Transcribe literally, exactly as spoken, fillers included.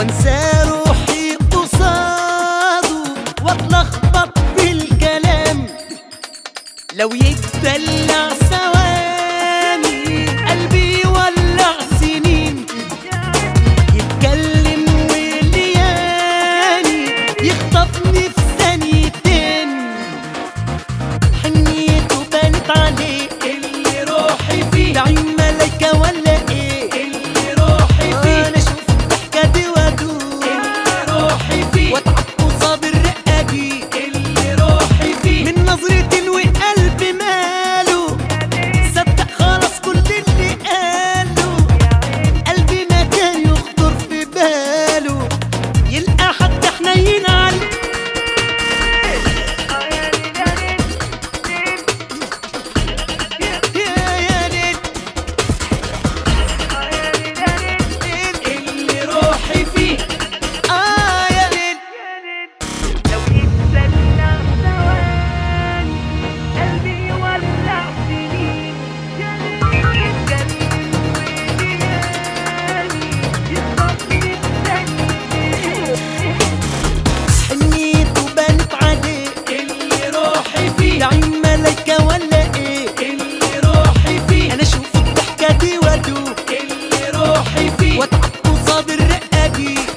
وانسى روحي قصاده واتلخبط بالكلام. لو يتدلع ثواني قلبي يولع سنين، يتكلم ولياني يخطفني في ثانيتين. حنيته بانت عليه اللي روحي فيه، بعين ملايكة ولا ايه اللي روحي فيه. انا اشوف الضحكة دي وادوب اللي روحي فيه، واتعب قصاد الرقة دي اللي روحي فيه. من نظرة وقلبي ماله صدق خلاص كل اللي قاله. قلبي ما كان يخطر في باله يلقى حد حنين عليه. بعين ملايكة ولا ايه اللي روحي فيه. انا اشوف الضحكة دي وادوب اللي روحي فيه، واتعب قصاد الرقة دي.